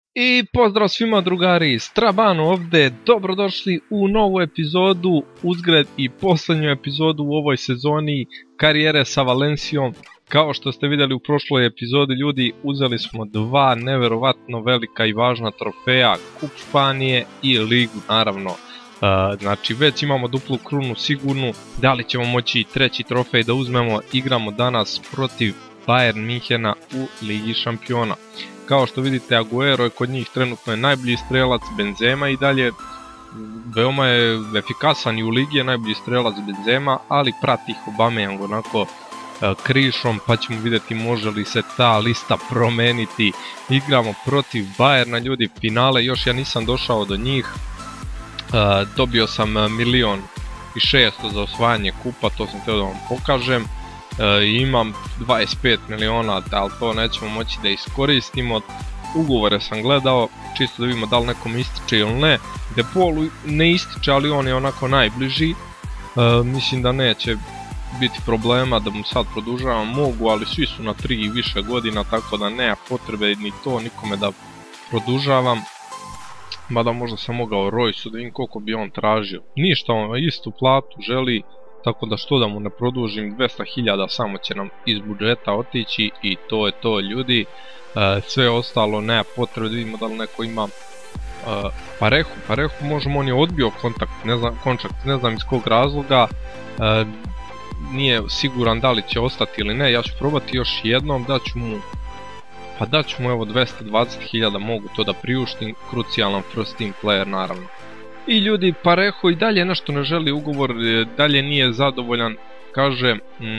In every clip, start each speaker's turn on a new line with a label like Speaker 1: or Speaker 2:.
Speaker 1: I pozdrav svima drugari, Strabano ovdje, dobrodošli u novu epizodu, uzgred i posljednju epizodu u ovoj sezoni karijere sa Valencijom. Kao što ste vidjeli u prošloj epizodi ljudi, uzeli smo dva neverovatno velika i važna trofeja, Kup Španije i Ligu naravno. Znači već imamo duplu krunu sigurnu, da li ćemo moći treći trofej da uzmemo, igramo danas protiv Bayern Minhena u Ligi šampiona. Kao što vidite, Aguero je kod njih trenutno najbolji strelac, Benzema i dalje veoma je efikasan i u ligi je najbolji strelac Benzema, ali prati ih Aubameyang onako krišom, pa ćemo vidjeti može li se ta lista promeniti. Igramo protiv Bayerna ljudi, finale, još ja nisam došao do njih, dobio sam 1.600.000 za osvajanje kupa, to sam htio da vam pokažem. Imam 25 miliona, ali to nećemo moći da iskoristimo. Ugovore sam gledao, čisto da vidimo da li nekom ističe ili ne. De Paul ne ističe, ali on je onako najbliži. Mislim da neće biti problema da mu sad produžavam, mogu, ali svi su na 3 i više godina, tako da nema potrebe ni to nikome da produžavam. Mada možda sam mogao Royce-u da vidim koliko bi on tražio. Ništa, on istu platu želi. Tako da što da mu ne produžim, 200.000 samo će nam iz budžeta otići i to je to ljudi. Sve ostalo nema potrebe, da vidimo da li neko ima Parehu možemo, on je odbio kontrakt, ne znam iz kog razloga. Nije siguran da li će ostati ili ne, ja ću probati još jednom, daću mu evo 220.000, mogu to da priuštim, krucijalan first team player naravno. I ljudi, Pareho i dalje nešto ne želi ugovor, dalje nije zadovoljan, kaže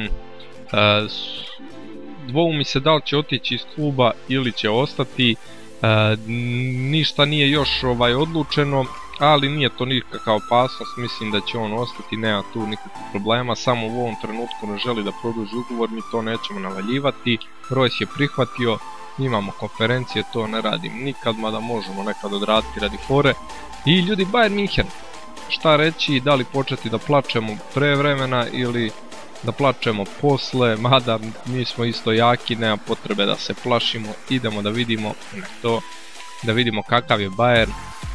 Speaker 1: dvoumi se da li će otići iz kluba ili će ostati, ništa nije još odlučeno, ali nije to nikakva opasnost, mislim da će on ostati, nema tu nikakvih problema, samo u ovom trenutku ne želi da produži ugovor, mi to nećemo navaljivati. Royce je prihvatio, imamo konferencije, to ne radim nikad, mada možemo nekad odraditi radi fore. I ljudi, Bayern Minhen, šta reći, da li početi da plačemo pre vremena ili da plačemo posle, mada mi smo isto jaki, nema potrebe da se plašimo, idemo da vidimo da vidimo kakav je Bayern.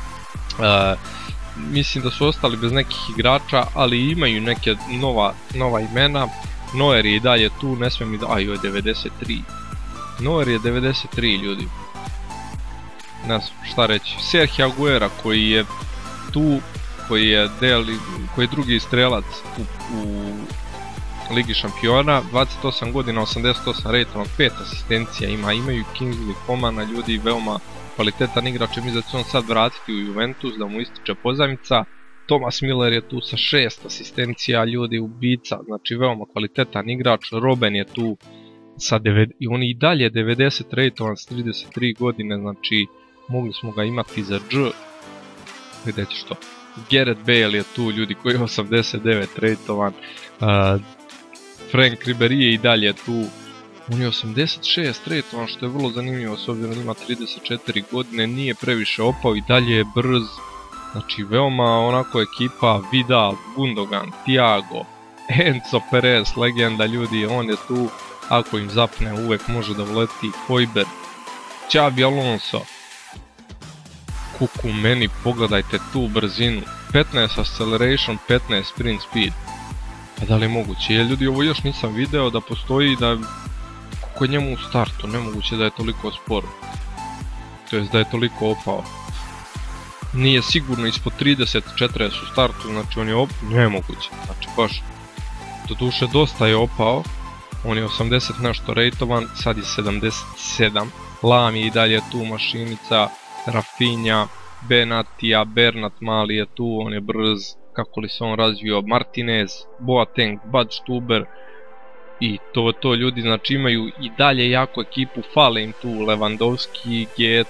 Speaker 1: Mislim da su ostali bez nekih igrača, ali imaju neke nova imena. Neuer je i dalje tu, ne smijem mi da... Ajoj, 93. Neuer je 93 ljudi. Ne znam šta reći. Sergio Aguero koji je tu, koji je drugi strelac u Ligi šampiona, 28 godina, 88 rejtova, 5 asistencija imaju Kingsley Comana, ljudi, veoma kvalitetan igrač, mislim da će on sad vratiti u Juventus, da mu ističe pozajmica. Thomas Müller je tu sa 6 asistencija, ljudi, ubica, znači veoma kvalitetan igrač. Robben je tu sa 9, i on i dalje 90 rejtovan s 33 godine, znači mogli smo ga imati za dž. Vidjet ćeš to. Gareth Bale je tu, ljudi, koji je 89 rejtovan. Frank Ribery je i dalje tu. On je 86 rejtovan, što je vrlo zanimljivo s obzirom da ima 34 godine, nije previše opao i dalje je brz. Znači veoma onako ekipa, Vidal, Gundogan, Thiago, Enzo Perez, legenda ljudi, on je tu. Ako im zapne uvek može da uleti. Hojberg, Xabi Alonso. Kuku meni, pogledajte tu brzinu, 15 acceleration, 15 sprint speed. Pa da li je moguće? Ljudi, ovo još nisam video da postoji, da kako je njemu u startu, nemoguće da je toliko sporo. To jest da je toliko opao. Nije sigurno ispod 30-40 u startu, znači on je nemoguće, znači baš. Doduše dosta je opao, on je 80 nešto rejtovan, sad je 77. Lam je i dalje tu mašinica, Rafinha, Benatija, Bernat Mali je tu, on je brz, kako li se on razvio, Martinez, Boateng, Badstuber. I to ljudi, znači imaju i dalje jaku ekipu, fale im tu Lewandowski,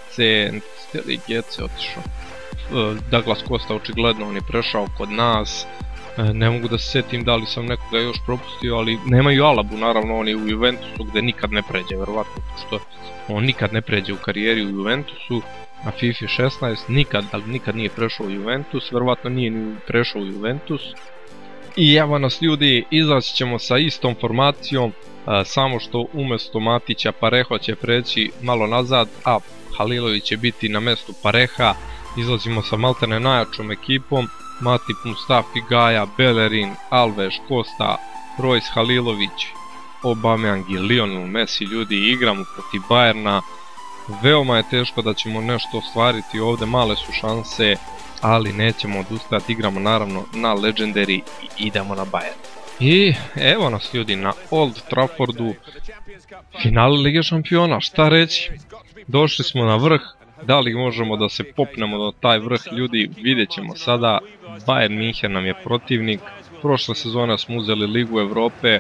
Speaker 1: GC otišao, Douglas Costa očigledno on je prešao kod nas. Ne mogu da se sjetim da li sam nekoga još propustio, ali nemaju Alabu, naravno on je u Juventusu gdje nikad ne pređe, verovatno, što on nikad ne pređe u karijeri u Juventusu, na FIFA 16 nikad nije prešao u Juventus, verovatno nije ni prešao u Juventus. I evo nas ljudi, izlazit ćemo sa istom formacijom, samo što umjesto Matića Pareho će preći malo nazad, a Halilović će biti na mestu Pareha, izlazimo sa maltene najjačom ekipom, Matip, Mustafi, Gaja, Bellerin, Alves, Costa, Royce, Halilović, Aubameyang i Lionel Messi. Ljudi, igramo protiv Bayerna, veoma je teško da ćemo nešto ostvariti ovdje, male su šanse, ali nećemo odustati, igramo naravno na Legendary i idemo na Bayern. I evo nas ljudi na Old Traffordu, finale Lige šampiona, šta reći, došli smo na vrh, da li možemo da se popnemo do taj vrh, ljudi, vidjet ćemo sada. Bayern München nam je protivnik, prošle sezone smo uzeli Ligu Evrope,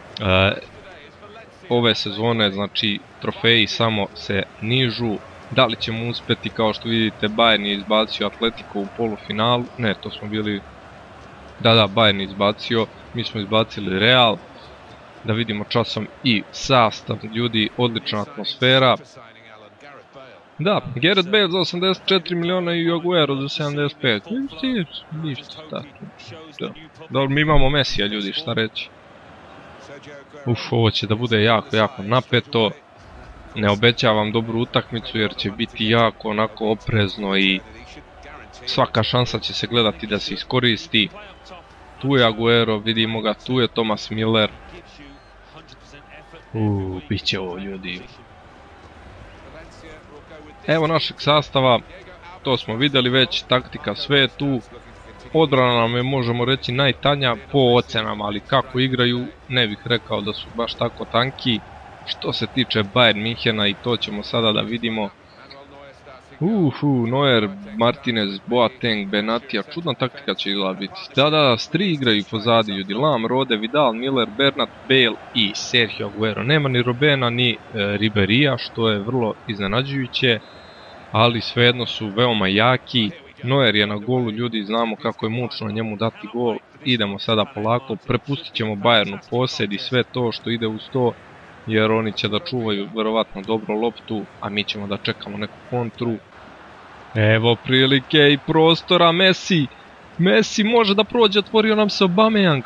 Speaker 1: ove sezone znači trofeji samo se nižu, da li ćemo uspjeti, kao što vidite Bayern je izbacio Atletico u polufinalu, ne, to smo bili, da, Bayern je izbacio, mi smo izbacili Real, da vidimo časom i sastav, ljudi, odlična atmosfera. Da, Gareth Bale za 84 miliona i Aguero za 75, ništa tako. Dobro, mi imamo Messija, ljudi, šta reći. Ovo će da bude jako napeto, ne obećavam dobru utakmicu jer će biti jako onako oprezno i svaka šansa će se gledati da se iskoristi. Tu je Aguero, vidimo ga, tu je Thomas Müller. Bit će ovo, ljudi. Evo našeg sastava, to smo vidjeli već, taktika sve je tu. Odbrana nam je, možemo reći, najtanja po ocenama, ali kako igraju ne bih rekao da su baš tako tanki. Što se tiče Bayern Münchena, i to ćemo sada da vidimo. Neuer, Martinez, Boateng, Benatija, čudna taktika će izgleda biti. Da, s 3 igraju pozadi, ljudi, Lam, Rode, Vidal, Miller, Bernat, Bale i Sergio Aguero. Nema ni Robena ni Riberija, što je vrlo iznenađujuće, ali svejedno su veoma jaki. Neuer je na golu, ljudi, znamo kako je mučno njemu dati gol. Idemo sada polako, prepustit ćemo Bayernu posjed i sve to što ide uz to, jer oni će da čuvaju verovatno dobro loptu, a mi ćemo da čekamo neku kontru. Evo prilike i prostora, Messi može da prođe, otvorio nam se Aubameyang,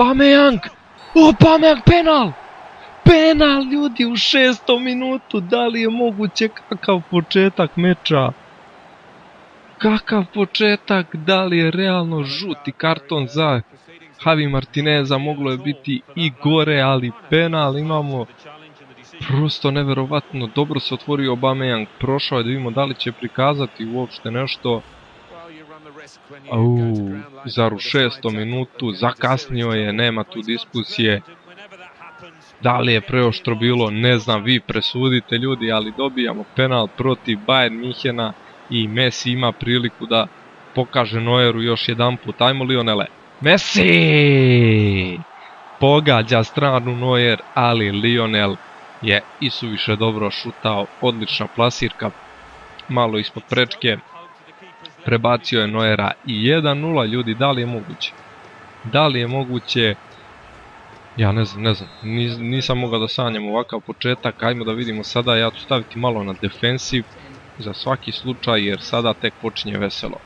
Speaker 1: penal, ljudi, u 6. minutu, da li je moguće, kakav početak meča? Kakav početak, da li je realno žuti karton za Javi Martineza, moglo je biti i gore, ali penal imamo, prosto neverovatno, dobro se otvorio Aubameyang, prošao je, da vidimo da li će prikazati uopšte nešto. Zar u 6. minutu, zakasnio je, nema tu diskusije. Da li je preoštro bilo, ne znam, vi presudite, ljudi, ali dobijamo penal protiv Bayern Münchena i Messi ima priliku da pokaže Neueru još jedan put. Ajmo Lionele, Messi! Pogađa stranu Neuer, ali Lionel je isuviše dobro šutao, odlična plasirka, malo ispod prečke, prebacio je Neuera i 1-0, ljudi, da li je moguće? Da li je moguće? Ja ne znam, nisam mogao da sanjam ovakav početak. Ajmo da vidimo sada, ja ću staviti malo na defensiv za svaki slučaj, jer sada tek počinje veselo.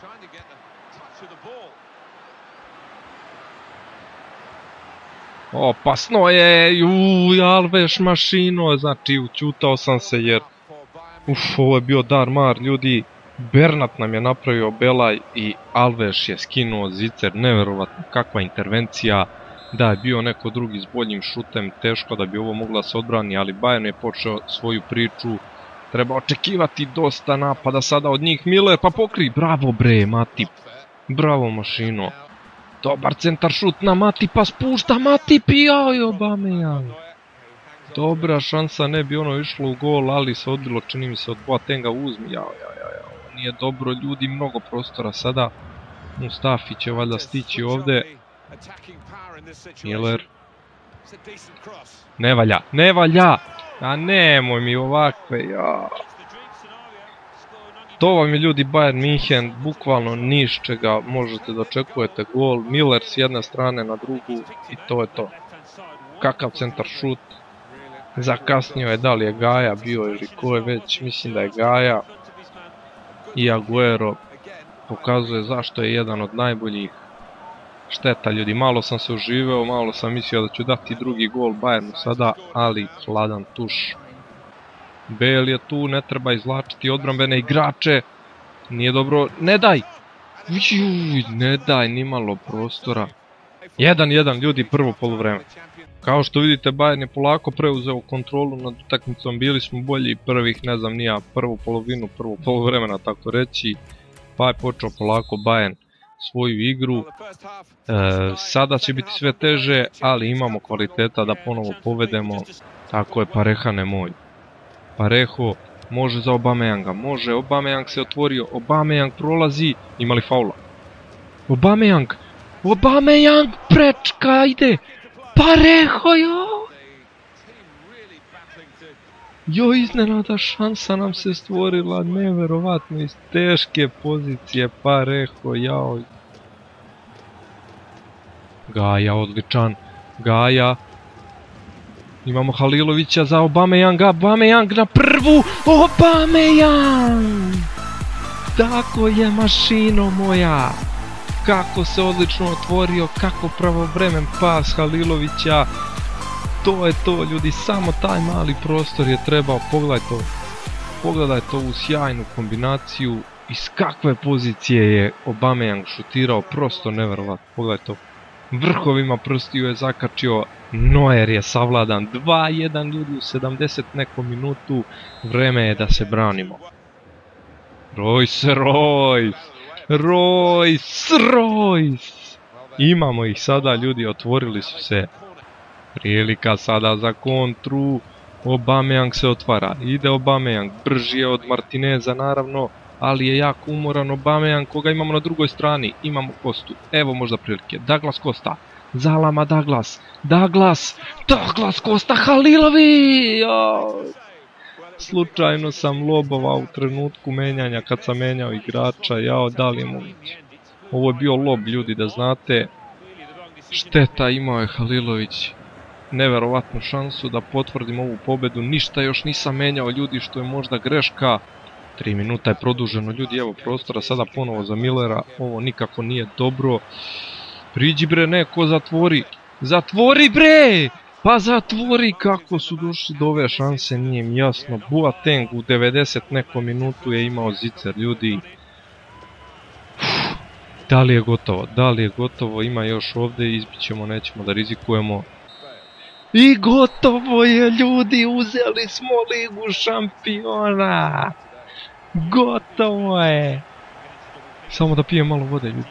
Speaker 1: Opasno je, Alves mašino, znači učutao sam se jer ovo je bio dar-mar, ljudi. Bernat nam je napravio belaj i Alves je skinuo zicer, neverovatno kakva intervencija. Da je bio neko drugi s boljim šutem, teško da bi ovo mogla se odbrani, ali Bayern je počeo svoju priču. Treba očekivati dosta napada sada od njih. Miller, pa pokri, bravo bre, Matip, bravo mašino. Dobar centar šut na Matipa, spušta Matip i Aubameyang. Dobra šansa, ne bi ono išlo u gol, ali se odbilo, čini mi se, od Boatenga uzmi. Nije dobro, ljudi, mnogo prostora sada. Mustafi će valjda stići ovdje. Miller. Ne valja, a nemoj mi ovakve, To vam je, ljudi, Bayern München, bukvalno niš čega možete da očekujete gol. Miller s jedne strane na drugu i to je to. Kakav centar šut. Zakasnio je, da li je Gaja bio ili ko je već, mislim da je Gaja. I Aguero pokazuje zašto je jedan od najboljih. Šteta, ljudi, malo sam se uživeo, malo sam mislio da ću dati drugi gol Bayernu sada, ali hladan tuš. Bale je tu, ne treba izvlačiti odbrambene igrače. Nije dobro, ne daj! Ne daj, nimalo prostora. 1-1 ljudi, prvo poluvreme. Kao što vidite, Bayern je polako preuzeo kontrolu nad utakmicom, bili smo bolji prvih, ne znam nija, prvu polovinu, prvo poluvremena tako reći. Pa je počeo polako Bayern svoju igru. Sada će biti sve teže, ali imamo kvaliteta da ponovo povedemo. Tako je, Pareha nemoj. Pareho može za Aubameyanga, može, Aubameyang se otvorio, Aubameyang prolazi, ima li faula? Aubameyang prečka, ide, Pareho, joj, iznenada šansa nam se stvorila, neverovatno, iz teške pozicije, Pareho, jao. Gaja, odličan, Gaja. Imamo Halilovića za Aubameyanga, Aubameyang na prvu, Aubameyang! Tako je, mašino moja! Kako se odlično otvorio, kako pravovremen pas Halilovića. To je to, ljudi, samo taj mali prostor je trebao, pogledajte ovu sjajnu kombinaciju. Iz kakve pozicije je Aubameyang šutirao, prosto neverovatno, pogledajte to. Vrhovima prstiju je zakačio, Neuer je savladan, 2-1 ljudi u 70 nekom minutu, vreme je da se branimo. Royce! Imamo ih sada ljudi, otvorili su se. Prilika sada za kontru, Aubameyang se otvara, ide Aubameyang, brži je od Martineza naravno, ali je jako umoran Aubameyang, koga imamo na drugoj strani, imamo Kostu, evo možda prilike, Douglas Costa, zalama Douglas Costa, Halilović! Slučajno sam lobovao u trenutku menjanja, kad sam menjao igrača, jao, da li je moguće? Ovo je bio lob, ljudi, da znate, šteta, imao je Halilović neverovatnu šansu da potvrdim ovu pobedu, ništa još nisam menjao, ljudi, što je možda greška. 3 minuta je produženo, ljudi, evo prostora sada ponovo za Millera, ovo nikako nije dobro. Priđi bre, neko zatvori bre! Pa zatvori, kako su došli do ove šanse, nije mi jasno. Boateng u 90 nekom minutu je imao zicer, ljudi. Da li je gotovo, ima još ovdje, izbit ćemo, nećemo da rizikujemo. I gotovo je, ljudi, uzeli smo Ligu šampiona! Gotovo je! Samo da pijem malo vode, ljudi.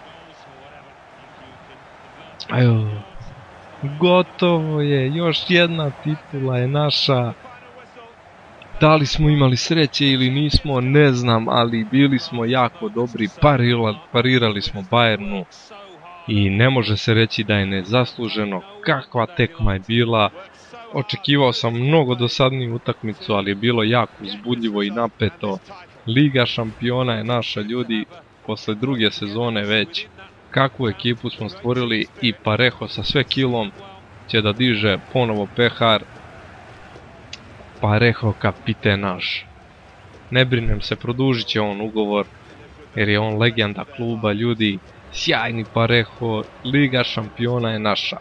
Speaker 1: Gotovo je, još jedna titula je naša. Da li smo imali sreće ili nismo, ne znam, ali bili smo jako dobri, parirali smo Bayernu i ne može se reći da je nezasluženo. Kakva tekma je bila, očekivao sam mnogo dosadniju utakmicu, ali je bilo jako uzbudljivo i napeto. Liga šampiona je naša, ljudi, posle druge sezone već. Kakvu ekipu smo stvorili i Pareho sa sve kilom će da diže ponovo pehar. Pareho kapiten naš. Ne brinem se, produžit će on ugovor jer je on legenda kluba, ljudi. Sjajni Pareho, Liga šampiona je naša.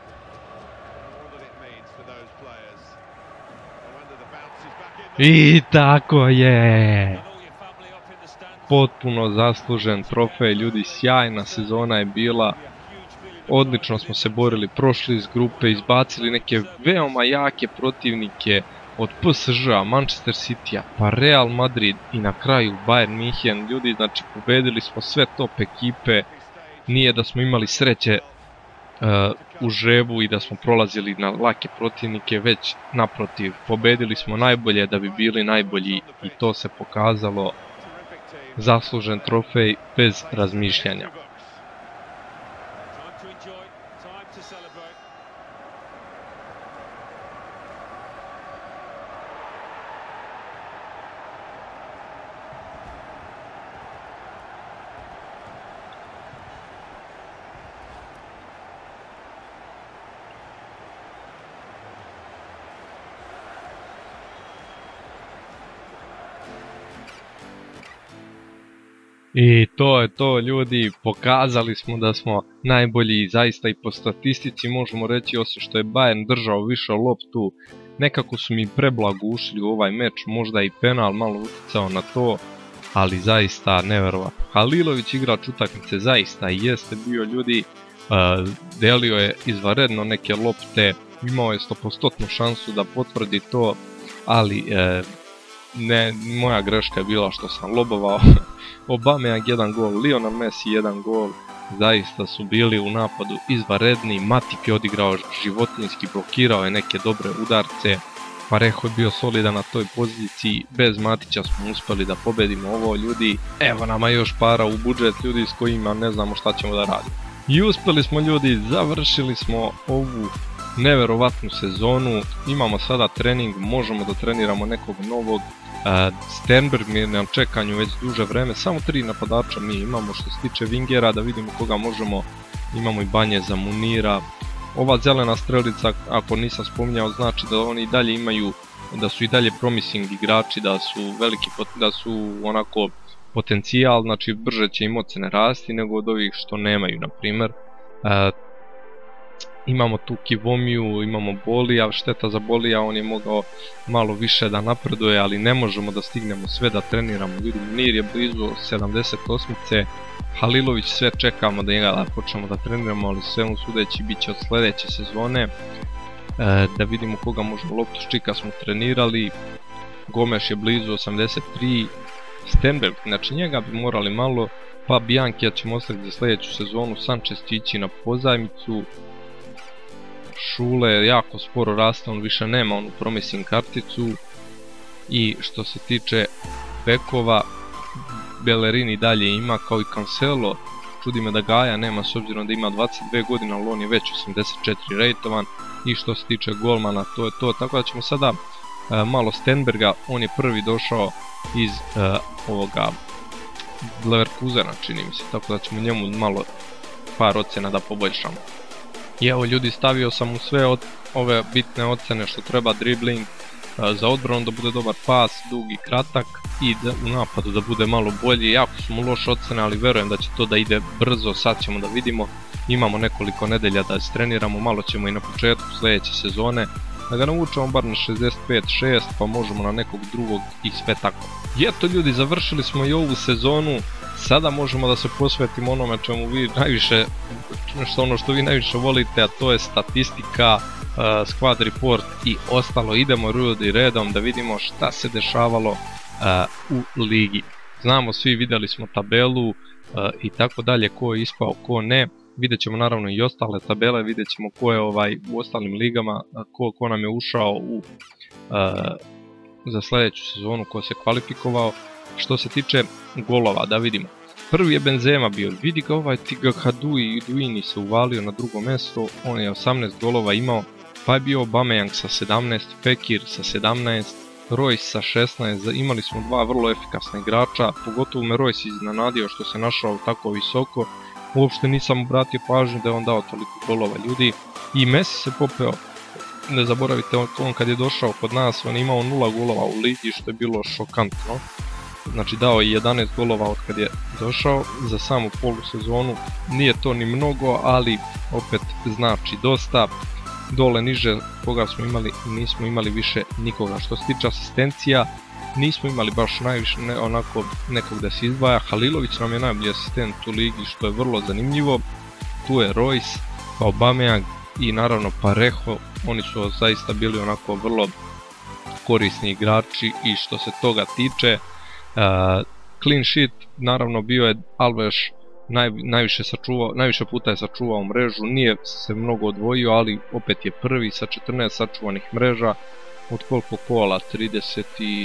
Speaker 1: I tako je! Potpuno zaslužen trofej, ljudi, sjajna sezona je bila. Odlično smo se borili, prošli iz grupe, izbacili neke veoma jake protivnike od PSG-a, Manchester City-a, pa Real Madrid i na kraju Bayern München. Ljudi, znači pobedili smo sve top ekipe, nije da smo imali sreće u žrebu i da smo prolazili na lake protivnike, već naprotiv, pobedili smo najbolje da bi bili najbolji i to se pokazalo. Zaslužen trofej bez razmišljanja. I to je to, ljudi, pokazali smo da smo najbolji, zaista i po statistici možemo reći, osim što je Bayern držao više loptu, nekako su mi preblago ušli u ovaj meč, možda i penal malo utjecao na to, ali zaista neverovatno. Halilović igrač utakmice zaista jeste bio, ljudi, delio je izvanredno neke lopte, imao je 100% šansu da potvrdi to, ali moja greška je bila što sam lobovao. Aubameyang 1 gol, Lionel Messi 1 gol, zaista su bili u napadu izvanredni. Matip je odigrao životinjski, blokirao je neke dobre udarce, Parejo je bio solidan na toj poziciji, bez Matića smo uspjeli da pobedimo ovo, ljudi. Evo nama još para u budžet, ljudi, s kojima ne znamo šta ćemo da radimo. I uspjeli smo, ljudi, završili smo ovu neverovatnu sezonu, imamo sada trening, možemo da treniramo nekog novog. Sternberg mi je na čekanju već duže vreme, samo 3 napadača mi imamo što se tiče wingera, da vidimo koga možemo. Imamo i Banje za Munira. Ova zelena strelica, ako nisam spominjao, znači da oni i dalje imaju, da su i dalje promising igrači, da su veliki, da su onako potencijal, znači brže će im ocene rasti nego od ovih što nemaju, na primjer. Imamo tu Kivomiju, imamo Bolija, šteta za Bolija, on je mogao malo više da napreduje, ali ne možemo da stignemo sve da treniramo. Ljudi, Munir je blizu 78-ice, Halilović sve čekamo da njega da počnemo da treniramo, ali svemu sudeći bit će od sljedeće sezone. Da vidimo koga možemo, Loftus-Cheeka smo trenirali, Gomes je blizu 83, Sternberg, znači njega bi morali malo, pa Bianchi ćemo ostaviti za sljedeću sezonu, Sanchez će ići na pozajmicu, Šule je jako sporo raste, on više nema onu promising karticu. I što se tiče bekova, Bellerini dalje ima, kao i Cancelo. Čudi me da Gaja nema, s obzirom da ima 22 godina, ali on je već 84 rejtovan. I što se tiče golmana, to je to. Tako da ćemo sada malo Sternberga, on je prvi došao iz ovoga Leverkusena, čini mi se, tako da ćemo njemu malo par ocena da poboljšamo. I evo, ljudi, stavio sam u sve ove bitne ocene što treba: dribling, za odbranu da bude dobar pas, dug i kratak, i u napadu da bude malo bolji. Jako su mu loše ocene, ali verujem da će to da ide brzo, sad ćemo da vidimo. Imamo nekoliko nedelja da se treniramo, malo ćemo i na početku sljedeće sezone da ga naučimo bar na 65-6, pa možemo na nekog drugog i sve tako. I eto, ljudi, završili smo i ovu sezonu. Sada možemo da se posvetimo onome čemu vi najviše, ono što vi najviše volite, a to je statistika, squad report i ostalo. Idemo, ljudi, redom da vidimo šta se dešavalo u ligi. Znamo svi, vidjeli smo tabelu i tako dalje, ko je ispao, ko ne. Vidjet ćemo naravno i ostale tabele, vidjet ćemo ko je u ostalim ligama, ko nam je ušao za sljedeću sezonu, ko se kvalifikovao. Što se tiče golova, da vidimo. Prvi je Benzema bio, vidi ga ovaj Tiga Kadui i Duini se uvalio na drugo mjesto, on je 18 golova imao, pa je bio Aubameyang sa 17, Fekir sa 17, Royce sa 16, imali smo dva vrlo efikasna igrača, pogotovo me Royce iznenadio što se našao tako visoko, uopšte nisam obratio pažnju da je on dao toliko golova, ljudi. I Messi se popeo, ne zaboravite, on kad je došao kod nas, on je imao 0 golova u ligi, što je bilo šokantno. Znači dao je 11 golova od kad je došao za samu polusezonu, nije to ni mnogo, ali opet znači dosta. Dole niže koga smo imali, nismo imali više nikoga. Što se tiče asistencija, nismo imali baš najviše onako nekog da se izdvaja. Halilović nam je najbolji asistent u ligi, što je vrlo zanimljivo. Tu je Royce, Aubameyang i naravno Parejo, oni su zaista bili onako vrlo korisni igrači. I što se toga tiče, clean sheet, naravno bio je Alves, najviše puta je sačuvao mrežu, nije se mnogo odvojio, ali opet je prvi sa 14 sačuvanih mreža. Od koliko kola? 38,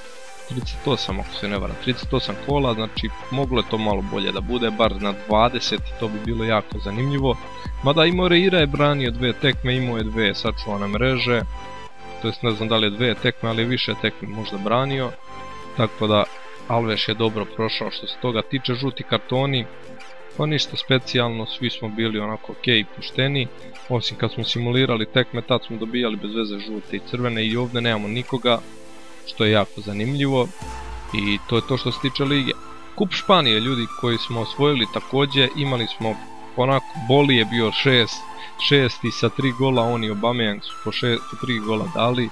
Speaker 1: ako se ne varam, 38 kola, znači moglo je to malo bolje da bude, bar na 20, to bi bilo jako zanimljivo. Mada i Moreira je branio 2 tekme, imao je 2 sačuvane mreže, to jest ne znam da li je 2 tekme, ali više tekme možda branio. Tako da Alves je dobro prošao. Što se toga tiče, žuti kartoni, pa ništa specijalno, svi smo bili onako ok i pošteni, osim kad smo simulirali tekme, tad smo dobijali bez veze žute i crvene, i ovdje nemamo nikoga, što je jako zanimljivo. I to je to što se tiče lige. Kup Španije, ljudi, koji smo osvojili također, imali smo onako, Boli je bio šesti sa 3 gola, on i Aubameyang su po 3 gola dali.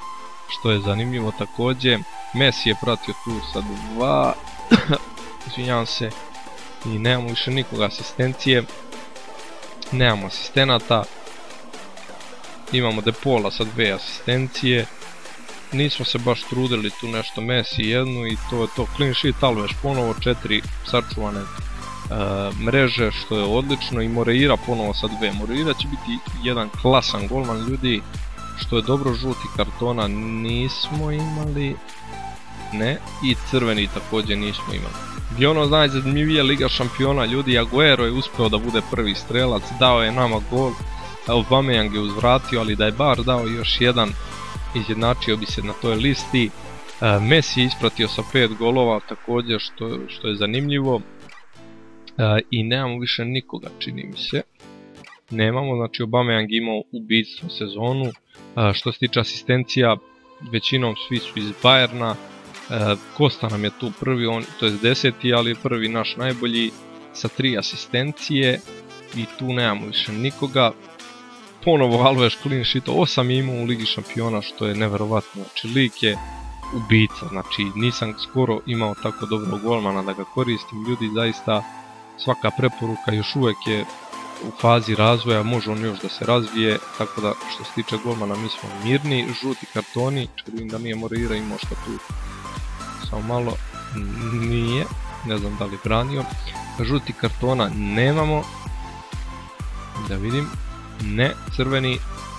Speaker 1: što je zanimljivo također. Messi je pratio tu sa 2, izvinjavam se, i nemamo više nikoga asistencije, nemamo asistenata, imamo De Paula sa 2 asistencije, nismo se baš trudili tu nešto, Messi jednu i to je to. Clean sheet Alves ponovo 4 sačuvane mreže, što je odlično, i Moreira ponovo sa 2. Moreira će biti jedan klasan golman, ljudi, što je dobro. Žuti kartona nismo imali, ne, i crveni također nismo imali. I ono najzanimljivije, Liga šampiona, ljudi, Aguero je uspeo da bude prvi strelac, dao je nama gol, Aubameyang je uzvratio, ali da je bar dao još jedan, izjednačio bi se na toj listi. Messi je ispratio sa 5 golova također, što je zanimljivo. I nemamo više nikoga, čini mi se. Nemamo, znači Aubameyang imao ubijstvo sezonu. Što se tiče asistencija, većinom svi su iz Bayerna. Costa nam je tu prvi, to je 10. ali je prvi naš najbolji sa 3 asistencije. I tu nemamo više nikoga. Ponovo Alves clean sheet, 8 je imao u Ligi šampiona, što je neverovatno. Znači lik je ubica, znači nisam skoro imao tako dobrog golmana da ga koristim. Ljudi, zaista svaka preporuka, još uvijek je u fazi razvoja, može on još da se razvije, tako da što se tiče golmana mi smo mirni. Žuti kartoni, vidim da nije Moreira imao što tu, samo malo, nije, ne znam da li branio. Žuti kartona nemamo, da vidim, ne, crveni,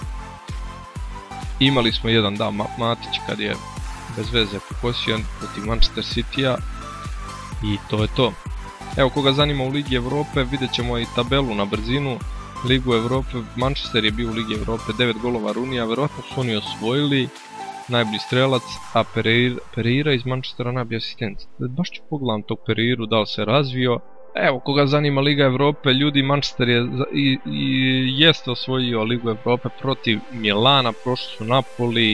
Speaker 1: imali smo jedan, da, Matić kad je bez veze pokosio protiv Manchester City-a, i to je to. Evo, koga zanima u Ligi Evrope, vidjet ćemo i tabelu na brzinu. Ligu Evrope, Manchester je bio u Ligi Evrope, 9 golova Runija, vjerojatno su oni osvojili, najbolji strelac, a Pereira iz Manchestera najbolji asistent. Baš ću pogledam tog Pereiru, da li se razvio. Evo, koga zanima Liga Evrope, ljudi, Manchester jeste osvojio Ligu Evrope protiv Milana, prošli su Napoli,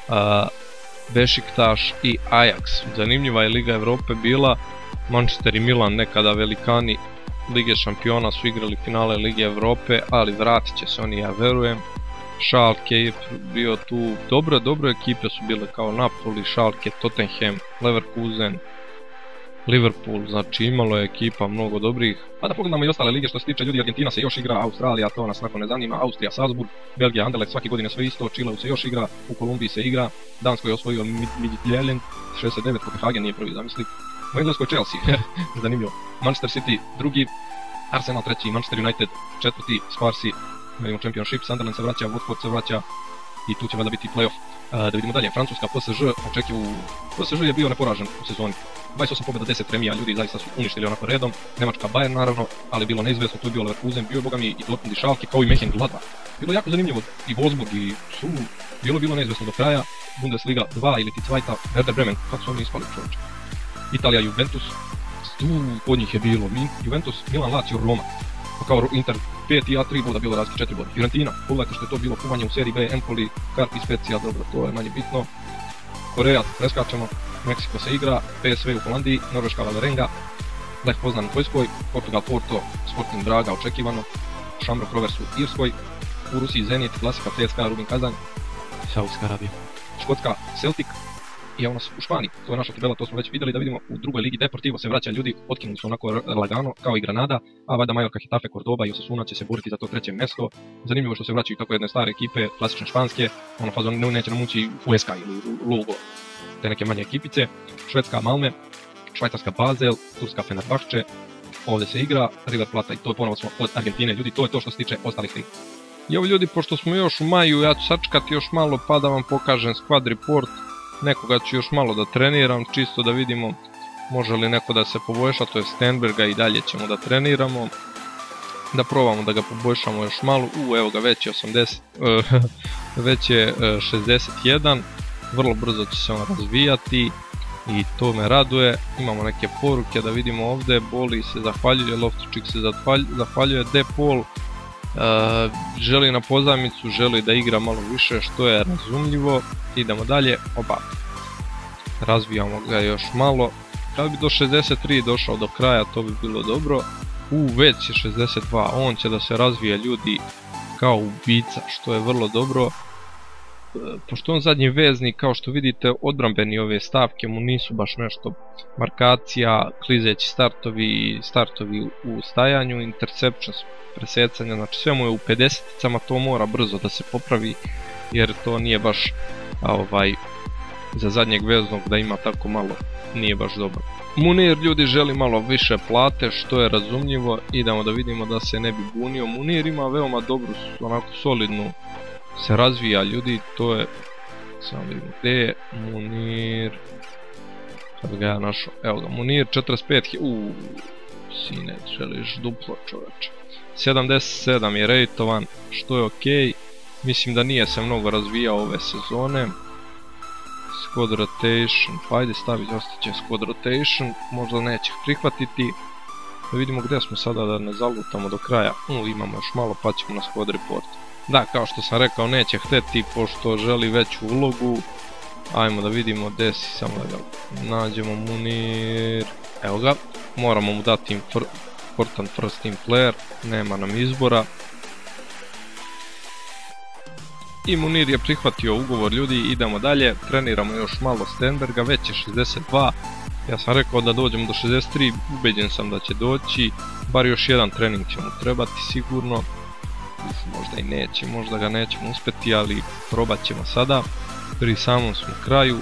Speaker 1: Bešiktaš i Ajax. Zanimljiva je Liga Evrope bila. Manchester i Milan, nekada velikani Lige šampiona, su igrali finale Lige Evrope, ali vratit će se oni, ja verujem. Schalke je bio tu, dobre ekipe su bile kao Napoli, Schalke, Tottenham, Leverkusen, Liverpool, znači imalo je ekipa mnogo dobrih. Pa da pogledamo i ostale lige, što se tiče, ljudi, Argentina se još igra, Australija, to nas nakon ne zanima, Austrija, Salzburg, Belgija, Anderlecht, svake godine sve isto, Čileu se još igra, u Kolumbiji se igra, Dansko je osvojio Midtjylland, 69, Kopenhagen nije prvi, zamisli. U Engleskoj Chelsea, zanimljivo, Manchester City drugi, Arsenal treći, Manchester United četvrti, Sparsi, imamo Championship, Sunderland se vraća, Watford se vraća i tu će valjda biti playoff. Da vidimo dalje, Francuska, PSG je bio neporažen u sezoni. 28 pobjeda, 10 premija, ljudi zaista su uništili onako redom. Nemačka, Bayern naravno, ali bilo neizvjesno, tu je bio Leverkusen, bio je bogami i Dortmund i Schalke, kao i Mönchengladbach Gladbach. Bilo je jako zanimljivo, i Wolfsburg i su, bilo neizvjesno do kraja. Bundesliga 2 ili ti Zweita, Werder Bremen, kako su oni ispali, čovječe. Italija, Juventus, tu kod njih je bilo Juventus, Milan, Lazio, Roma. Pa kao Inter 5 i A3 boda, bilo razlike 4 boda. Fiorentina, pogledajte što je to bilo kuvanje u seriji B, Empoli, Carpi, Spezia, dobro, to je manje bitno. Koreja, preskačemo, Meksiko se igra, PSV u Holandiji, Norveška, Valerenga, Lech Poznan u Poljskoj, Portugal, Porto, Sporting Braga, očekivano, Shamrock Rovers u Irskoj, u Rusiji Zenit, Klasika, CSKA, Rubin Kazanj, Saudijska Arabija, Škotska, Celtic, i evo nas u Španiji, to je naša tabela, to smo već vidjeli. Da vidimo u drugoj ligi, Deportivo se vraća, ljudi, otkinuli su onako lagano, kao i Granada, a valjda Mallorca, Getafe, Cordoba i Osasuna će se boriti za to treće mjesto. Zanimljivo što se vraćaju tako jedne stare ekipe, klasične španske, ono fazon neće nam ući u Huesca ili u Lugo, te neke manje ekipice. Švedska Malme, Švajcarska Basel, Turska Fenerbahče, ovdje se igra, River Plata, i to je ponovo smo od Argentine, ljudi, to je to što se tiče ostalih liga. I evo ljudi, pošto smo još u maju, ja ću sačekati još malo pa da vam pokažem squad report. Nekoga ću još malo da treniram, čisto da vidimo može li neko da se poboljša, to je Stenberga, i dalje ćemo da treniramo, da probamo da ga poboljšamo još malo. Evo ga, već je 61, vrlo brzo će se on razvijati i to me raduje. Imamo neke poruke, da vidimo ovdje, Boli se zahvaljuje, Loftučik se zahvaljuje, De Paul želi na pozajmicu, želi da igra malo više, što je razumljivo. Idemo dalje, razvijamo ga još malo, kad bi do 63 došao do kraja, to bi bilo dobro. Već je 62, on će da se razvije, ljudi, kao ubica, što je vrlo dobro. pošto on zadnji veznik, kao što vidite, odbrambeni ove stavke mu nisu baš nešto. Markacija, klizeći startovi u stajanju, interceptions, presecanja, znači sve mu je u 50-icama, to mora brzo da se popravi, jer to nije baš za zadnjeg veznog da ima tako malo, nije baš dobro. Munir ljudi želi malo više plate, što je razumljivo, idemo da vidimo da se ne bi bunio. Munir ima veoma dobru, onako solidnu, se razvija ljudi, to je, samo vidimo gdje je Munir, kad ga ja našao, evo ga, Munir 45, sine, želiš duplo čoveče. 77 je rejtovan, što je ok, mislim da nije se mnogo razvijao ove sezone. Squad rotation, pa ajde stavi, ostaće squad rotation, možda neće prihvatiti. Da vidimo gdje smo sada da ne zalutamo do kraja, imamo još malo pa ćemo na squad report. Da, kao što sam rekao, neće hteti pošto želi veću ulogu. Ajmo da vidimo gdje si, samo da ga nađemo. Munir, evo ga, moramo mu dati important first team player, nema nam izbora. I Munir je prihvatio ugovor ljudi, idemo dalje, treniramo još malo Stenberga, već je 62, ja sam rekao da dođemo do 63, ubeđen sam da će doći, bar još jedan trening će mu trebati sigurno, možda i neće, možda ga nećemo uspjeti, ali probat ćemo sada, pri samom smo kraju,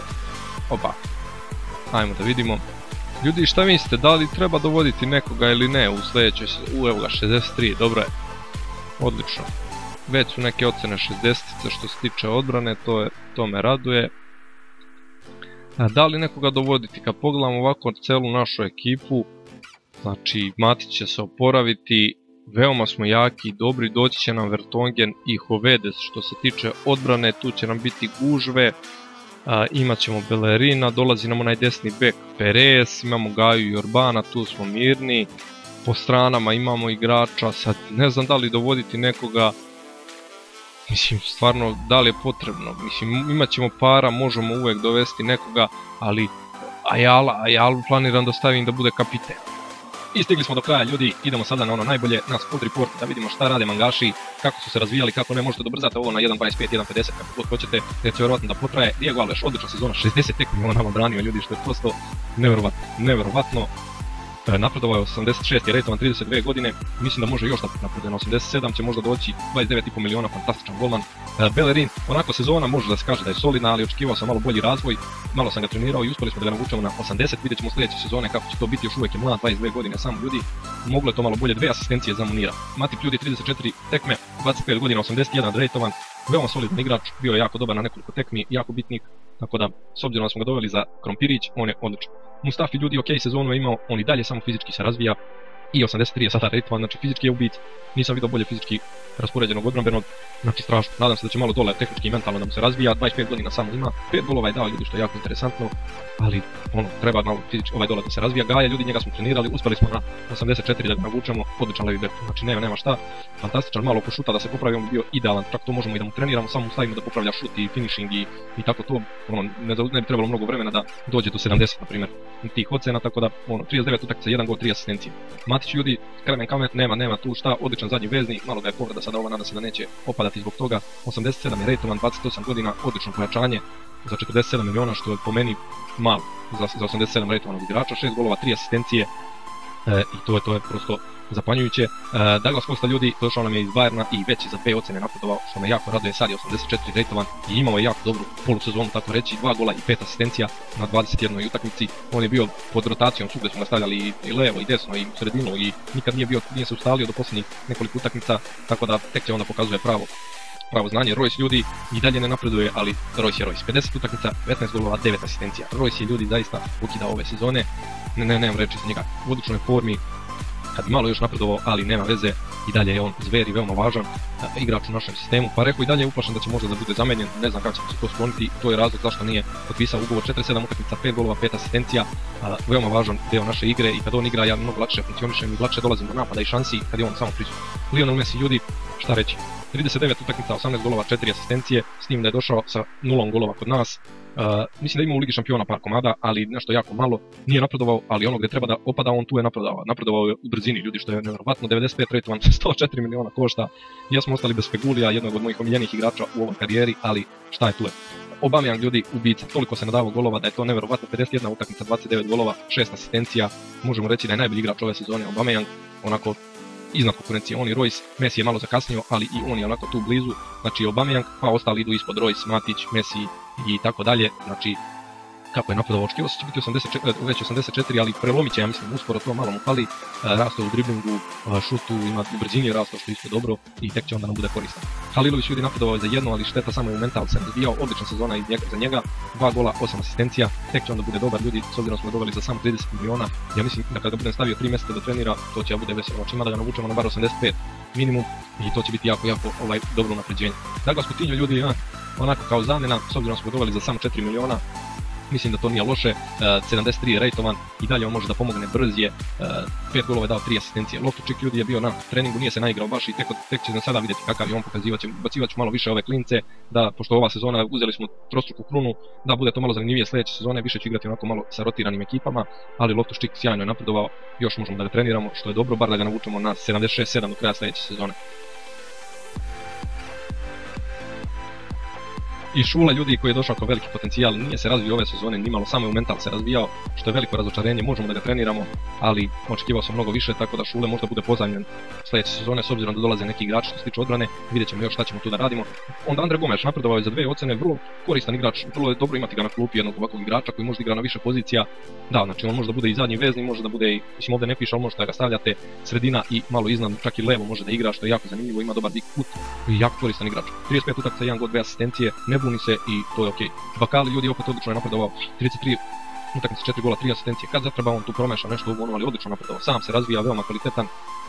Speaker 1: ajmo da vidimo. Ljudi, šta mislite, da li treba dovoditi nekoga ili ne u sljedećoj, evo ga 63, dobro je, odlično. Već su neke ocene 60 što se tiče odbrane, to me raduje. Da li nekoga dovoditi? Kad pogledamo ovako celu našu ekipu, znači Matić će se oporaviti, veoma smo jaki i dobri, doći će nam Vertonghen i Hovedes što se tiče odbrane, tu će nam biti gužve, imat ćemo Bellerina, dolazi nam onaj desni bek Perez, imamo Gaju i Orbana, tu smo mirni, po stranama imamo igrača, sad ne znam da li dovoditi nekoga. Mislim, stvarno, da li je potrebno, mislim, imat ćemo para, možemo uvijek dovesti nekoga, ali Ajalu planiram da stavim da bude kapiten. I stigli smo do kraja ljudi, idemo sada na ono najbolje, na squad report, da vidimo šta rade mangaši, kako su se razvijali, kako ne, možete dobrzati ovo na 1.25, 1.50, kako god hoćete, jer će vjerovatno da potraje. Diego Alves, odlična sezona, 60 tekmi on nam odbranio ljudi, što je prosto nevjerovatno. Napredovao je 86, je rejtovan 32 godine, mislim da može još da napreduje na 87, će možda doći 29,5 miliona, fantastičan golman. Bellerin, onako sezona može da se kaže da je solidna, ali očekivao sam malo bolji razvoj, malo sam ga trenirao i uspjeli smo da ga navučemo na 80, vidjet ćemo sljedeće sezone kako će to biti, još uvijek je mlad, 22 godine samo ljudi, moglo je to malo bolje, 2 asistencije za Munira. Matip ljudi 34 tekme, 25 godina, 81 rejtovan, veoma solidan igrač, bio je jako dobar na nekoliko tekmi, jako bitnik, tako da s obzirom da smo ga doveli za Krompirić, on je odličan. Mustafi ljudi ok sezonu je imao, on i dalje samo fizički se razvija i 83 je sada rejtovan, znači fizički je ubic, nisam vidio bolje fizički raspoređenog odbrambenog, znači strašno, nadam se da će malo dole tehnički i mentalno da mu se razvija, 25 godina samo ima, 5 golova je dao ljudi što je jako interesantno, ali treba malo fizički dole da se razvija. Gaja ljudi, njega smo trenirali, uspjeli smo na 84 da ga navučemo, odličan levi bek, znači nema šta, fantastičan, malo oko šuta da se popravi, on bi bio idealan, čak to možemo i da mu treniramo, samo mu stavimo da popravlja šut i finishing i tako to, ne bi trebalo mnogo vremena da dođe do 70 na primjer tih ocena, tako da 39 utakmica, 1 gol, 3 asistencije. Matić ljudi, Kremen Kamet, nema tu šta, odličan zadnji vezni, malo ga je povreda sada, nada se da neće opadati zbog toga, 87 je rejtovan, 28 godina, odlično pojačanje za 47 miliona, što je po meni malo za 87 rejtovanog igrača, 6 golova, 3 asistencije i to je prosto zapanjujuće. Douglas Costa ljudi, došao nam je iz Bayerna i već je za 2 ocene napredovao, što me jako raduje, sad je 84 rejtovan i imao je jako dobru polusezonu, tako reći, 2 gola i 5 asistencija na 21 utakmici. On je bio pod rotacijom, svugdje smo ga stavljali i levo i desno i u sredinu i nikad nije se ustalio do posljednjih nekoliko utakmica, tako da tek će onda pokazuje pravo znanje. Royce ljudi i dalje ne napreduje, ali Royce je Royce. 50 utakmica, 15 golova, 9 asistencija. Royce je ljudi zaista ukida ove sezone, nemam reći za njega, u odličnoj formi, kad bi malo još napredovao, ali nema veze, i dalje je on zver i veoma važan igrač u našem sistemu. Pareho i dalje je uplašen da će možda da bude zamenjen, ne znam kako će se to skloniti, to je razlog zašto nije potpisao ugovor. 47 utakmica, 5 golova, 5 asistencija, veoma važan deo naše igre i kad on igra ja mnogo lakše funkcionišem i lakše dolazim do napada i šansi kad je on samo prisutan. Lionel Messi ljudi, šta reći, 39 utakmica, 18 golova, 4 asistencije, s tim da je došao sa 0 golova kod nas. Mislim da ima u Ligi šampiona par komada, ali nešto jako malo, nije napredovao, ali ono gdje treba da opada, on tu je napredovao. Napredovao je u brzini, ljudi, što je nevjerovatno. 95 rejtovan, 104 miliona košta. Ja smo ostali bez Fegulija, jednog od mojih omiljenih igrača u ovoj karijeri, ali šta je tu je? Aubameyang, ljudi, ubica, toliko se nadavao golova da je to nevjerovatno. 51 utakmica, 29 golova, 6 asistencija. Možemo reći da je najbolji igrač ove sezone Aubameyang, onako iznad konkurencije. On i Royce, Messi je malo zakasnio, ali i on je onako tu blizu. Znači Aubameyang, pa ostali idu ispod Royce, Matić, Messi i tako dalje. Znači, kako je napredovao, očekivao se će biti 84, već 84, ali prelomit će, ja mislim, uskoro, to malo mu fali. Rasto u driblingu, šutu, ima u brzini rasto, što je isto dobro, i tek će onda nam bude koristan. Halilović, ljudi, napredovao je za jedno, ali šteta samo u mental se razvijao, odlična sezona za njega, 2 gola, 8 asistencija, tek će onda bude dobar, ljudi, s obzirom smo doveli za samo 30 miliona. Ja mislim da kada budem stavio 3 mjeseca da trenira, to će bude veselo, znači ima da ga navučemo na bar 85 minimum i to će biti jako dobro napređenje. Douglas Coutinho, ljudi, onako kao zamjena, s obzirom smo doveli za samo 4 miliona, mislim da to nije loše. 73 je rejtovan i dalje on može da pomogne, brz je, 5 golova je dao, 3 asistencije. Loftus-Cheek, ljudi, je bio na treningu, nije se naigrao baš i tek će sada vidjeti kakav je on, bacivat ću malo više ove klince, da, pošto ova sezona uzeli smo trostruku krunu, da bude to malo zanimljivije sljedeće sezone, više će igrati onako malo sa rotiranim ekipama, ali Loftus-Cheek sjajno je napredovao, još možemo da ga treniramo, što je dobro, bar da ga navučemo na 76-7 do kraja sljedeće sezone. I Šula, ljudi, koji je došao kao veliki potencijal, nije se razvio ove sezone, nimalo, samo je u mental se razvijao, što je veliko razočarenje, možemo da ga treniramo, ali očekivao sam mnogo više, tako da Šule možda bude pozajmljen sljedeće sezone, s obzirom da dolaze neki igrači što se tiče odbrane, vidjet ćemo još šta ćemo tu da radimo. Onda Andre Gomes napredovao je za 2 ocjene, vrlo koristan igrač, vrlo je dobro imati ga na klupi, jednog ovakvog igrača koji može igra na više pozicija. Da, znači on može da bude i zadnji vezni, može da bude i, mislim ovdje ne piše, ali možete da ga stavljate sredina i malo iznad, čak i levo može da igra, što je jako zanimljivo, ima dobar dik put i jako koristan igrač. 35 utakmica, 1 gol, 2 asistencije, ne buni se i to je okej. Bakali, ljudi, opet odlično je napredovao, 33 utakmice, 4 gola, 3 asistencije, kad zatreba on tu promeša nešto u ono, ali odlično napredovao, sam se razvija, veoma kvalitetan,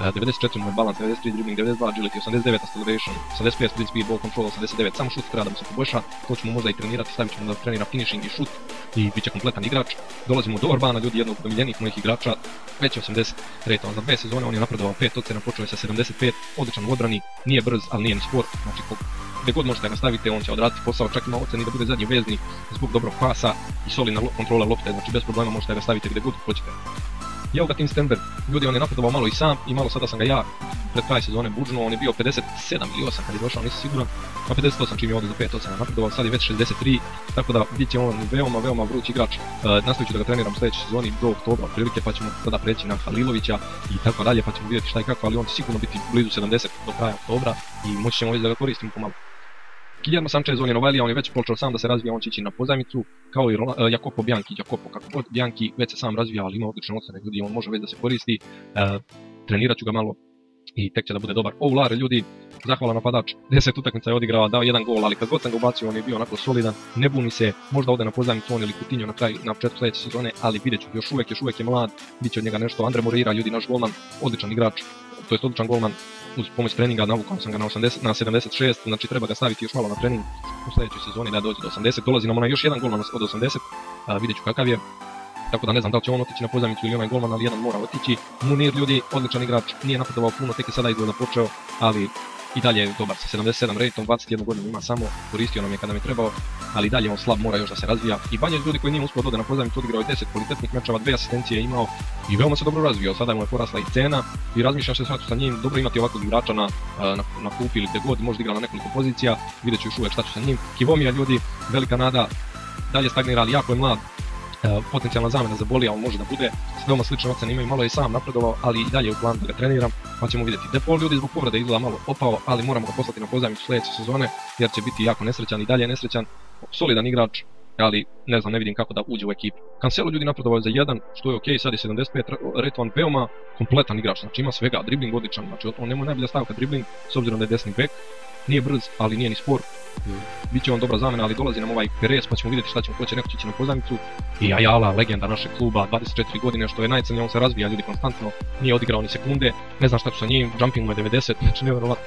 Speaker 1: 94 mu je balans, 93 dribbling, 92 agility, 89 acceleration, 85 sprint speed, ball control, 89, samo šut treba da mu se poboljša, to ćemo možda i trenirati, stavit ćemo da trenira finishing i šut i bit će kompletan igrač. Dolazimo do Orbana, ljudi, jednog od omiljenih mojih igrača, već je 80 rejtovan za 2 sezone, on je napredovao 5 ocjena, počeo je sa 75, odličan u odbrani, nije brz, ali nije ni spor, znači gdje god možete ga stavite, on će odraditi posao, čak ima ocjeni da bude zadnji vezni zbog dobrog pasa i solidna kontrola lopte, znači bez problema možete ga staviti gdje god hoćete. Evo ga Tim Stenberg, ljudi, on je napredovao malo i sam i malo sada sam ga ja pred kraj sezone buđnuo, on je bio 57 ili 8 kad je došao, nisam siguran, a 58 čim je ovdje za 5 ocena napredovao, sad je već 63, tako da bit će on veoma vruć igrač. Nastavit ću da ga treniram u sljedećoj sezoni do oktobra otprilike, pa ćemo tada preći na Halilovića i tako dalje, pa ćemo vidjeti šta i kako, ali on će sigurno biti blizu 70 do kraja oktobra i moći ćemo već da ga koristimo pomalo. Guillermo Sanchez, on je Novelija, on je već počeo sam da se razvija, on će ići na pozajmicu, kao i Jacopo Bianchi, kako god Bianchi već se sam razvija, ali ima odlične ocjene, ljudi, on može već da se koristi, trenirat ću ga malo i tek će da bude dobar. Oulare, ljudi, zahvalan napadač, 10 utakmica je odigrao, dao 1 gol, ali kad god sam ga ubacio, on je bio onako solidan, ne buni se, možda ode na pozajmicu on ili Coutinho na početku sljedeće sezone, ali vidjet ću, još uvijek je mlad, bit će od njega nešto. Andre Moreira, ljudi, naš golman, odličan igrač, to je odličan golman, uz pomoć treninga navukao sam ga na 76, znači treba ga staviti još malo na trening u sljedećoj sezoni da dođe do 80, dolazi nam onaj još jedan golman od 80, vidjet ću kakav je, tako da ne znam da li će on otići na pozajmicu ili onaj golman, ali jedan mora otići. Munir, ljudi, odličan igrač, nije napredovao puno, tek je sada izgleda počeo, ali i dalje je dobar sa 77 rejtom, 21 godinu ima samo, koristio nam je kada mi je trebao, ali dalje on slab, mora još da se razvija. I Banjez, ljudi, koji nije uspio da ode na pozajmicu, odigrao je 10 kvalitetnih mečeva, 2 asistencije je imao i veoma se dobro razvio, sada mu je porasla i cena i razmišljam se sad sa njim, dobro imati ovakvog igrača na klupi ili gdje god, možda igra na nekoliko pozicija, vidjet ću još uvijek šta ću sa njim. Kivomija, ljudi, velika nada, dalje stagnira, ali jako je mlad, potencijalna zamjena za Bolija, on može da bude, veoma slične ocjene imaju, malo je sam napredovao, ali i dalje je u planu da ga treniram, pa ćemo vidjeti. Depol, ljudi, zbog povrede izgleda malo opao, ali moramo ga poslati na pozajmicu sljedeće sezone, jer će biti jako nesrećan i dalje je nesrećan, solidan igrač, ali ne znam, ne vidim kako da uđe u ekipu. Cancelo, ljudi, napredovao je za 1, što je okej, sad je 75 rejtovan, veoma kompletan igrač, znači ima svega, dribling odličan, znači on nema najbolja stavka dribling, s obzirom da je desni bek, nije brz, ali nije ni spor. Biće on dobra zamjena, ali dolazi nam ovaj Perez, pa ćemo vidjeti šta ćemo, ko će neko ići na pozajmicu. I Ayala, legenda našeg kluba, 24 godine, što je najcenije, on se razvija, ljudi, konstantno, nije odigrao ni sekunde, ne znam šta ću sa njim, jumping mu je 90, znači nevjerovatno.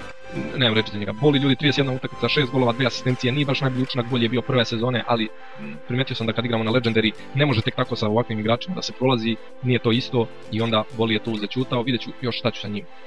Speaker 1: Nemam reći za njega. Boli, ljudi, 31 utakmica, 6 golova, 2 asistencije, nije baš najbolji učinak, bolje je bio prve sezone, ali primijetio sam da kad igramo na Legendary ne može tek tako sa ovakvim igračima da se prolazi, nije to isto i onda Boli je tu začutao, vidjet ću još šta ću sa njim.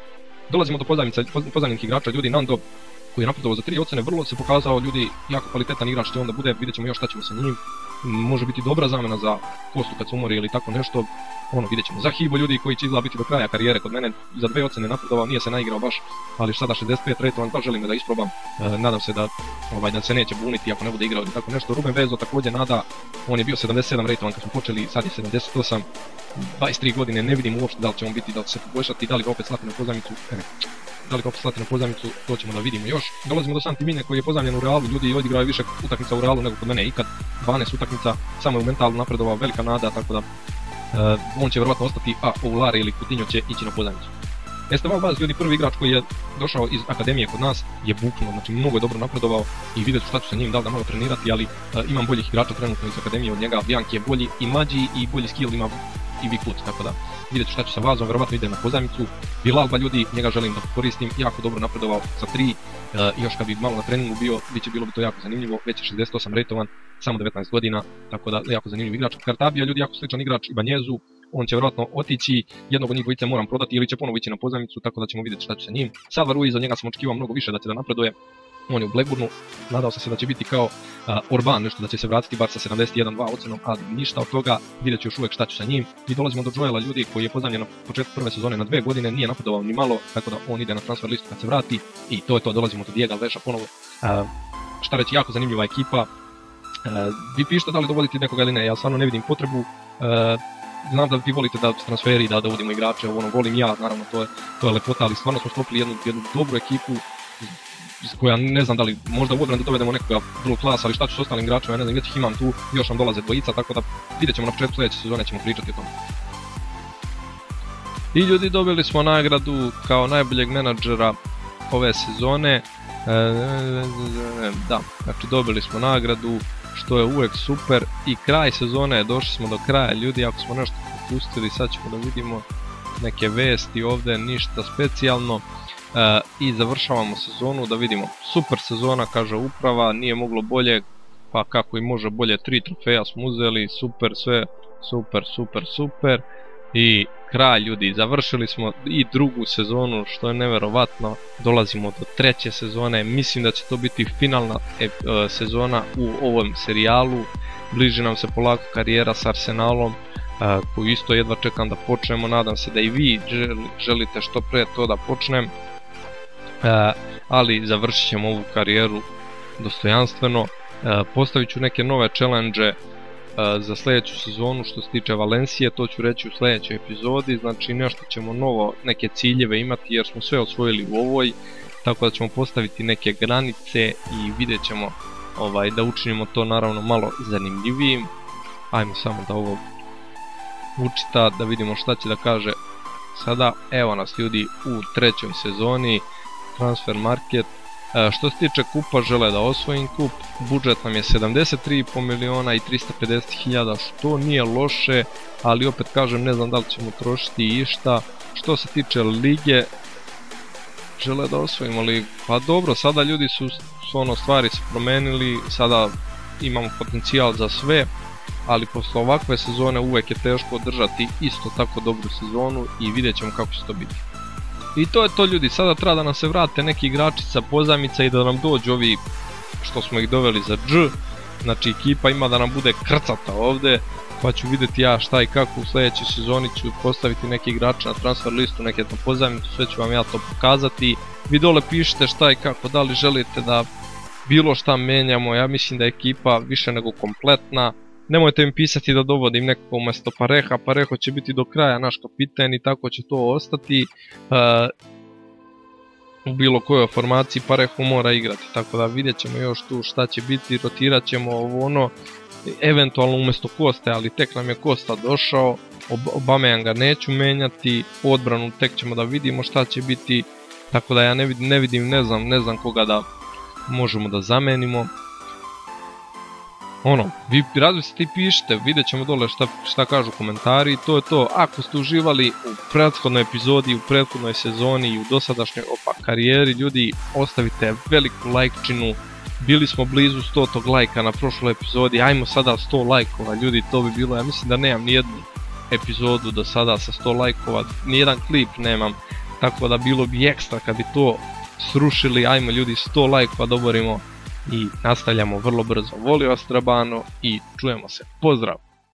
Speaker 1: Dolazimo do pozajmljenih igrača, ljudi Nando koji je napredovao za 3 ocene, vrlo se pokazao ljudi jako kvalitetan igrač će onda bude, vidjet ćemo još šta ćemo sa njim, može biti dobra zamena za Kostu kad se umori ili tako nešto, vidjet ćemo. Za Hibo ljudi koji će izgleda biti do kraja karijere kod mene, za 2 ocene napredovao, nije se naigrao baš, ali sada 65 rejtovan, baš želim da isprobam, nadam se da se neće buniti ako ne bude igrao ili tako nešto. Ruben Vezo također nada, on je bio 77 rejtovan kad smo počeli, sad je 78, 23 godine, ne vidim uopšte da li će on biti, da li će se poboljšati, da li ga opet slati na pozajmicu, to ćemo da vidimo još. Dolazimo do Santi Mine koji je pozajmljen u Realu, ljudi odigrao je više utakmica u Realu nego kod mene ikad, 12 utakmica, samo je u mentalu napredovao, velika nada, tako da on će vjerovatno ostati, a Oulare ili Coutinho će ići na pozajmicu. Esteban Vaz, ljudi, prvi igrač koji je došao iz akademije kod nas, je buknuo, znači mnogo je dobro napredovao i vidjet ću šta ću sa njim, da li da malo trenirati, ali imam boljih igrača trenutno iz akademije od njega, Bianchi je bolji i Mađi i bolji skill ima i Vikut, tako da vidjet ću šta ću sa Vazom, vjerovatno ide na pozajmicu. Bilalba, ljudi, njega želim da koristim, jako dobro napredovao sa 3, još kad bi malo na treningu bio, bilo bi to jako zanimljivo, već je 68 rejtovan, samo 19 godina, tako da jako zanimljiv igrač. Kartabija, ljudi, jako sličan igrač Ibanjezu, on će vjerojatno otići, jednog od njih dvojice moram prodati ili će ponovo ići na pozajmicu, tako da ćemo vidjeti šta će sa njim. Salva Ruiz, od njega sam očekivao mnogo više da će da napreduje, on je u Blackburnu, nadao sam se da će biti kao Orban, nešto da će se vratiti bar sa 71-2 ocenom, ali ništa od toga, vidjet ću još uvijek šta ću sa njim. I dolazimo do Joela, ljudi, koji je pozajmljen na početku prve sezone na 2 godine, nije napredovao ni malo, tako da on ide na transfer listu kad se vrati i to je to, dolazimo do Diego Alveša ponovo. Šta reći, jako zanimljiva ekipa. Vi pišete da li dovoditi nekoga ili ne, ja stvarno ne vidim potrebu. Znam da vi volite da transferi, da uvodimo igrače, volim ja, naravno to je lepota, ali stvarno smo sklopili jednu dobru ekipu koja ne znam da li možda vodimo da dovedemo nekoga drugog klasa, ali šta ću s ostalim igračima, ja ne znam, već ih imam tu, još nam dolaze dvojica, tako da vidjet ćemo na početku sljedeće sezone, ćemo pričati o tome. I ljudi, dobili smo nagradu kao najboljeg menadžera ove sezone, da, znači dobili smo nagradu, što je uvijek super i kraj sezone, došli smo do kraja, ljudi, ako smo nešto propustili, sad ćemo da vidimo neke vesti ovdje, ništa specijalno. I završavamo sezonu, da vidimo, super sezona, kaže uprava, nije moglo bolje, pa kako i može bolje, 3 trofeja smo uzeli, super, sve, super, i kraj, ljudi, završili smo i drugu sezonu, što je neverovatno, dolazimo do 3. sezone, mislim da će to biti finalna sezona u ovom serijalu, bliži nam se polako karijera s Arsenalom, koju isto jedva čekam da počnemo, nadam se da i vi želite što pre to da počnem. Ali završit ćemo ovu karijeru dostojanstveno, postavit ću neke nove challenge za sljedeću sezonu što se tiče Valencije, to ću reći u sljedećoj epizodi, znači nešto ćemo novo, neke ciljeve imati jer smo sve osvojili u ovoj, tako da ćemo postaviti neke granice i vidjet ćemo da učinimo to naravno malo zanimljivijim. Ajmo samo da ovo učita, da vidimo šta će da kaže sada. Evo nas, ljudi, u 3. sezoni Transfer Market. Što se tiče kupa, žele da osvojim kup, budžet nam je 73,5 miliona i 350.000, što nije loše, ali opet kažem, ne znam da li ćemo trošiti išta. Što se tiče lige, žele da osvojimo ligu, pa dobro, sada ljudi su stvari se promenili, sada imamo potencijal za sve, ali posle ovakve sezone uvek je teško održati isto tako dobru sezonu i vidjet ćemo kako će to biti. I to je to, ljudi, sada treba da nam se vrate neki igrači sa pozajmica i da nam dođu ovi što smo ih doveli za dž, znači ekipa ima da nam bude krcata ovdje, pa ću vidjeti ja šta i kako u sljedećoj sezoni ću postaviti neki igrače na transfer listu, neke na pozajmicu, sve ću vam ja to pokazati. Vi dole pišite šta i kako, da li želite da bilo šta menjamo, ja mislim da je ekipa više nego kompletna. Nemojte mi pisati da dovodim nekako umjesto Pareha, Pareho će biti do kraja naš kapiten i tako će to ostati. U bilo kojoj formaciji Pareho mora igrati, tako da vidjet ćemo još tu šta će biti, rotirat ćemo ovo ono, eventualno umjesto Koste, ali tek nam je Kosta došao, Aubameyanga neću menjati, odbranu tek ćemo da vidimo šta će biti, tako da ja ne vidim, ne znam koga da možemo da zamenimo. Vi razmislite i pišite, vidjet ćemo dole šta kažu komentari i to je to. Ako ste uživali u prethodnoj epizodi, u prethodnoj sezoni i u dosadašnjoj karijeri, ljudi, ostavite veliku lajkčinu, bili smo blizu 100 lajka na prošloj epizodi, ajmo sada 100 lajkova, ljudi, to bi bilo, ja mislim da nemam nijednu epizodu do sada sa 100 lajkova, nijedan klip nemam, tako da bilo bi ekstra kad bi to srušili. Ajmo ljudi, 100 lajkova doborimo i nastavljamo vrlo brzo. Volio vas Trabano i čujemo se, pozdrav!